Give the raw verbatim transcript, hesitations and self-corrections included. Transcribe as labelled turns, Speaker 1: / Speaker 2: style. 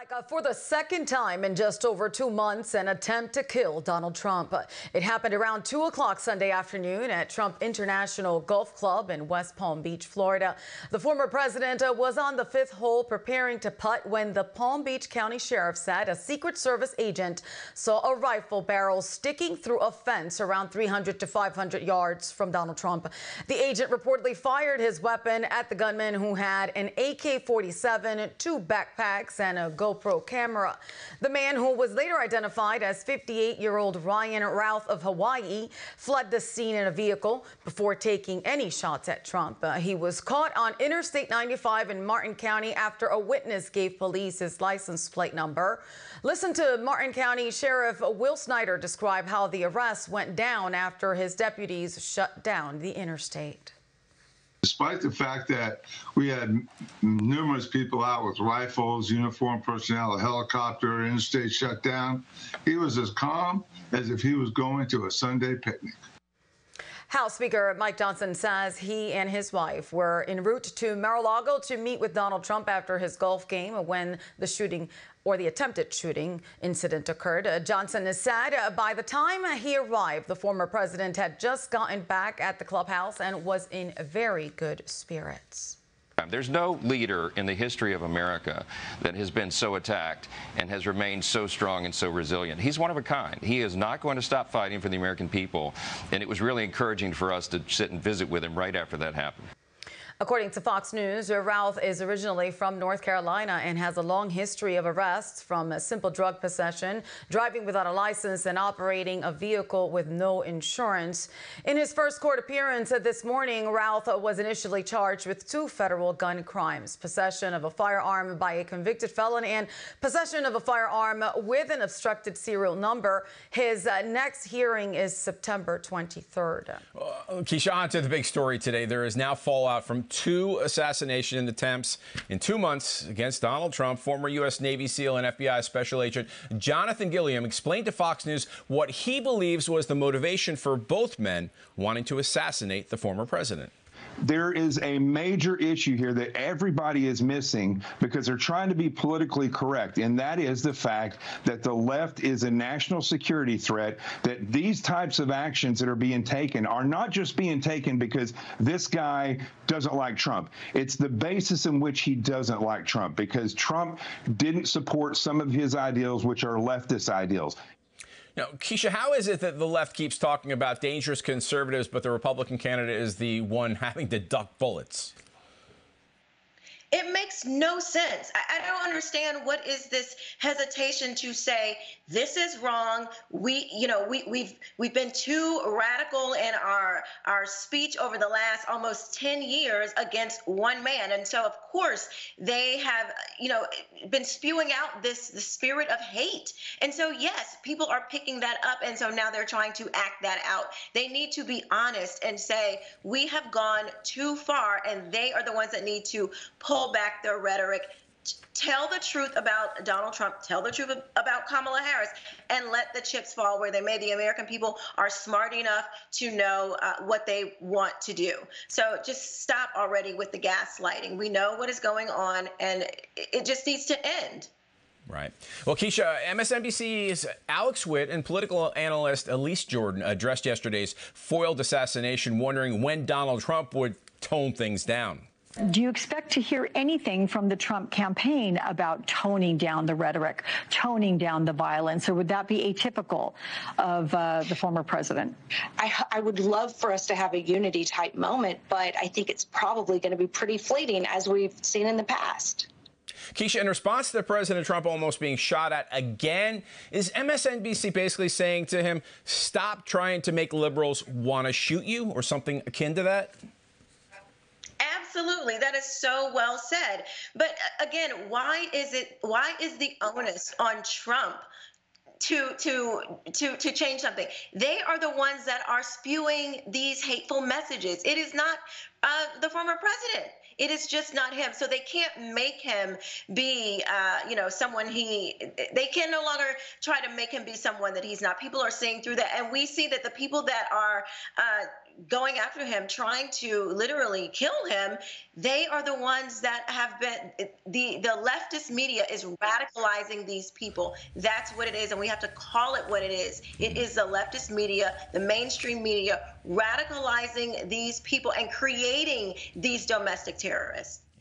Speaker 1: Like, uh, for the second time in just over two months, an attempt to kill Donald Trump. Uh, it happened around two o'clock Sunday afternoon at Trump International Golf Club in West Palm Beach, Florida. The former president uh, was on the fifth hole preparing to putt when the Palm Beach County Sheriff said a Secret Service agent saw a rifle barrel sticking through a fence around three hundred to five hundred yards from Donald Trump. The agent reportedly fired his weapon at the gunman, who had an A K forty-seven, two backpacks, and a GoPro camera. The man, who was later identified as fifty-eight-year-old Ryan Routh of Hawaii, fled the scene in a vehicle before taking any shots at Trump. Uh, he was caught on Interstate ninety-five in Martin County after a witness gave police his license plate number. Listen to Martin County Sheriff Will Snyder describe how the arrest went down after his deputies shut down the interstate.
Speaker 2: Despite the fact that we had numerous people out with rifles, uniformed personnel, a helicopter, interstate shutdown, he was as calm as if he was going to a Sunday picnic.
Speaker 1: House Speaker Mike Johnson says he and his wife were en route to Mar-a-Lago to meet with Donald Trump after his golf game when the shooting or the attempted shooting incident occurred. Uh, Johnson has said uh, by the time he arrived, the former president had just gotten back at the clubhouse and was in very good spirits.
Speaker 3: There's no leader in the history of America that has been so attacked and has remained so strong and so resilient. He's one of a kind. He is not going to stop fighting for the American people, and it was really encouraging for us to sit and visit with him right after that happened.
Speaker 1: According to Fox News, Routh is originally from North Carolina and has a long history of arrests, from simple drug possession, driving without a license, and operating a vehicle with no insurance. In his first court appearance this morning, Routh was initially charged with two federal gun crimes: possession of a firearm by a convicted felon and possession of a firearm with an obstructed serial number. His uh, next hearing is September twenty-third.
Speaker 4: Uh, Keisha, on to the big story today. There is now fallout from two assassination attempts in two months against Donald Trump. Former U S Navy SEAL and F B I Special Agent Jonathan Gilliam explained to Fox News what he believes was the motivation for both men wanting to assassinate the former president.
Speaker 5: There is a major issue here that everybody is missing because they're trying to be politically correct, and that is the fact that the left is a national security threat, that these types of actions that are being taken are not just being taken because this guy doesn't like Trump. It's the basis in which he doesn't like Trump, because Trump didn't support some of his ideals, which are leftist ideals.
Speaker 4: Now, Keisha, how is it that the left keeps talking about dangerous conservatives, but the Republican candidate is the one having to duck bullets?
Speaker 6: It makes no sense. I, I don't understand what is this hesitation to say this is wrong. We, you know, we, we've we've been too radical in our our speech over the last almost ten years against one man, and so of course they have, you know, been spewing out this the spirit of hate. And so yes, people are picking that up, and so now they're trying to act that out. They need to be honest and say we have gone too far, and they are the ones that need to pull back their rhetoric, tell the truth about Donald Trump, tell the truth about Kamala Harris, and let the chips fall where they may. The American people are smart enough to know uh, what they want to do. So just stop already with the gaslighting. We know what is going on, and it just needs to end.
Speaker 4: Right. Well, Keisha, M S N B C's Alex Witt and political analyst Elise Jordan addressed yesterday's foiled assassination, wondering when Donald Trump would tone things down.
Speaker 7: Do you expect to hear anything from the Trump campaign about toning down the rhetoric, toning down the violence, or would that be atypical of uh, the former president?
Speaker 8: I, I would love for us to have a unity type moment, but I think it's probably going to be pretty fleeting, as we've seen in the past.
Speaker 4: Keisha, in response to President Trump almost being shot at again, is M S N B C basically saying to him, stop trying to make liberals want to shoot you, or something akin to that?
Speaker 6: Absolutely. That is so well said. But again, why is it why is the onus on Trump to to to to change something? They are the ones that are spewing these hateful messages. It is not uh, the former president. It is just not him. So they can't make him be, uh, you know, someone he, they can no longer try to make him be someone that he's not. People are seeing through that. And we see that the people that are, uh, going after him, trying to literally kill him, they are the ones that have been, the, the leftist media is radicalizing these people. That's what it is, and we have to call it what it is. It is the leftist media, the mainstream media, radicalizing these people and creating these domestic terrorists.